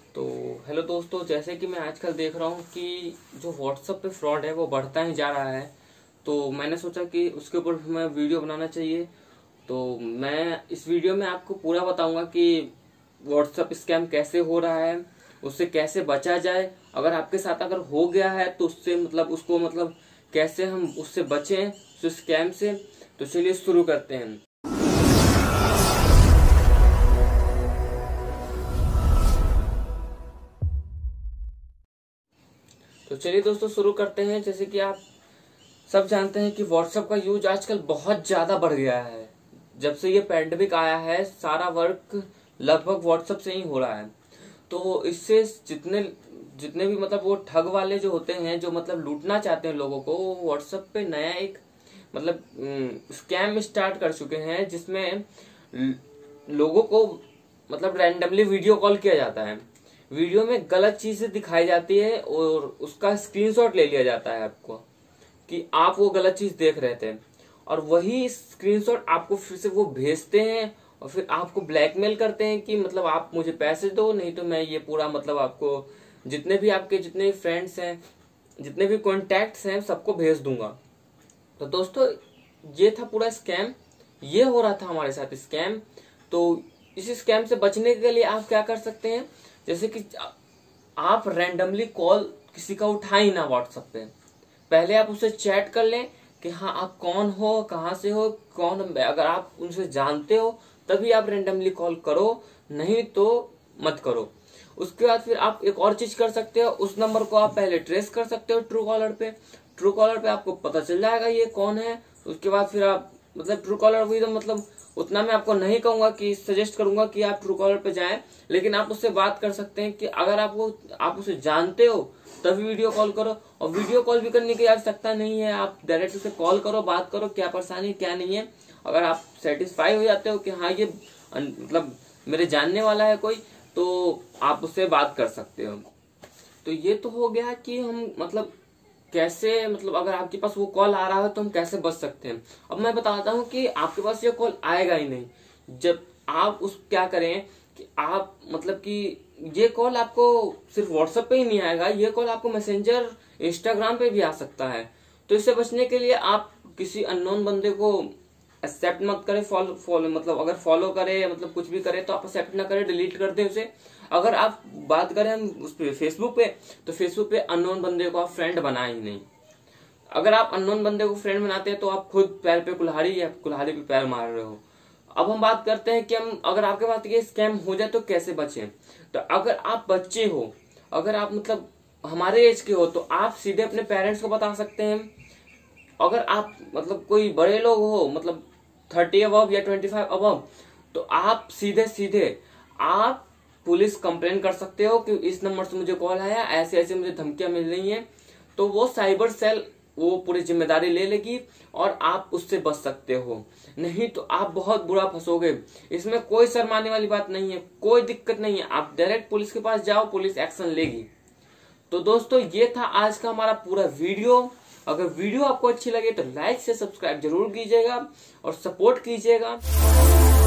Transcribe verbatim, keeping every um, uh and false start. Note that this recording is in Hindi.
तो हेलो दोस्तों, जैसे कि मैं आजकल देख रहा हूँ कि जो व्हाट्सएप पे फ्रॉड है वो बढ़ता ही जा रहा है। तो मैंने सोचा कि उसके ऊपर मैं वीडियो बनाना चाहिए। तो मैं इस वीडियो में आपको पूरा बताऊंगा कि व्हाट्सएप स्कैम कैसे हो रहा है, उससे कैसे बचा जाए। अगर आपके साथ अगर हो गया है तो उससे मतलब उसको मतलब कैसे हम उससे बचें, उस स्कैम से। तो चलिए शुरू करते हैं। तो चलिए दोस्तों शुरू करते हैं। जैसे कि आप सब जानते हैं कि व्हाट्सएप का यूज आजकल बहुत ज्यादा बढ़ गया है। जब से ये पैंडेमिक आया है सारा वर्क लगभग व्हाट्सएप से ही हो रहा है। तो इससे जितने जितने भी मतलब वो ठग वाले जो होते हैं, जो मतलब लूटना चाहते हैं लोगों को, वो व्हाट्सएप पे नया एक मतलब स्कैम स्टार्ट कर चुके हैं, जिसमें लोगों को मतलब रैंडमली वीडियो कॉल किया जाता है। वीडियो में गलत चीजें दिखाई जाती है और उसका स्क्रीनशॉट ले लिया जाता है आपको कि आप वो गलत चीज देख रहे थे, और वही स्क्रीनशॉट आपको फिर से वो भेजते हैं और फिर आपको ब्लैकमेल करते हैं कि मतलब आप मुझे पैसे दो, नहीं तो मैं ये पूरा मतलब आपको जितने भी आपके जितने भी फ्रेंड्स हैं, जितने भी कॉन्टैक्ट्स हैं, सबको भेज दूंगा। तो दोस्तों ये था पूरा स्कैम, ये हो रहा था हमारे साथ स्कैम। तो इस स्कैम से बचने के लिए आप क्या कर सकते हैं, जैसे कि आप रैंडमली कॉल किसी का उठाई ना व्हाट्सएप पे। पहले आप उससे चैट कर लें कि हाँ आप कौन हो, कहाँ से हो, कौन। अगर आप उनसे जानते हो तभी आप रैंडमली कॉल करो, नहीं तो मत करो। उसके बाद फिर आप एक और चीज कर सकते हो, उस नंबर को आप पहले ट्रेस कर सकते हो ट्रू कॉलर पे। ट्रू कॉलर पे आपको पता चल जाएगा ये कौन है। उसके बाद फिर आप मतलब ट्रू कॉलर भी तो मतलब उतना मैं आपको नहीं कहूंगा कि सजेस्ट करूंगा कि आप ट्रू कॉलर पे जाएं, लेकिन आप उससे बात कर सकते हैं कि अगर आपको आप उसे जानते हो तभी वीडियो कॉल करो। और वीडियो कॉल भी करने की आवश्यकता नहीं है, आप डायरेक्ट उसे कॉल करो, बात करो, क्या परेशानी क्या नहीं है। अगर आप सेटिस्फाई हो जाते हो कि हाँ ये मतलब मेरे जानने वाला है कोई, तो आप उससे बात कर सकते हो। तो ये तो हो गया कि हम मतलब कैसे मतलब अगर आपके पास वो कॉल आ रहा है तो हम कैसे बच सकते हैं। अब मैं बताता हूँ कि आपके पास ये कॉल आएगा ही नहीं। जब आप उस क्या करें कि आप मतलब कि ये कॉल आपको सिर्फ व्हाट्सएप पे ही नहीं आएगा, ये कॉल आपको मैसेंजर इंस्टाग्राम पे भी आ सकता है। तो इससे बचने के लिए आप किसी अननोन बंदे को एक्सेप्ट मत करें, फॉलो फॉलो मतलब अगर फॉलो करे मतलब कुछ भी करे तो आप एक्सेप्ट ना करें, डिलीट कर दें उसे। अगर आप बात करें हम उस पे फेसबुक पे, तो फेसबुक पे अननोन बंदे को आप फ्रेंड बनाए ही नहीं। अगर आप अननोन बंदे को फ्रेंड बनाते हैं तो आप खुद पैर पे कुल्हाड़ी या कुल्हाड़ी पे पैर मार रहे हो। अब हम बात करते हैं कि हम अगर आपके पास ये स्कैम हो जाए तो कैसे बचें। तो अगर आप बच्चे हो, अगर आप मतलब हमारे एज के हो, तो आप सीधे अपने पेरेंट्स को बता सकते हैं। अगर आप मतलब कोई बड़े लोग हो मतलब थर्टी अबव या ट्वेंटी फाइव अबव, तो आप सीधे सीधे आप पुलिस कंप्लेन कर सकते हो कि इस नंबर से मुझे कॉल आया, ऐसे ऐसे मुझे धमकियां मिल रही हैं। तो वो साइबर सेल वो पूरी जिम्मेदारी ले लेगी और आप उससे बच सकते हो। नहीं तो आप बहुत बुरा फंसोगे। इसमें कोई शर्माने वाली बात नहीं है, कोई दिक्कत नहीं है, आप डायरेक्ट पुलिस के पास जाओ, पुलिस एक्शन लेगी। तो दोस्तों ये था आज का हमारा पूरा वीडियो। अगर वीडियो आपको अच्छी लगे तो लाइक से सब्सक्राइब जरूर कीजिएगा और सपोर्ट कीजिएगा।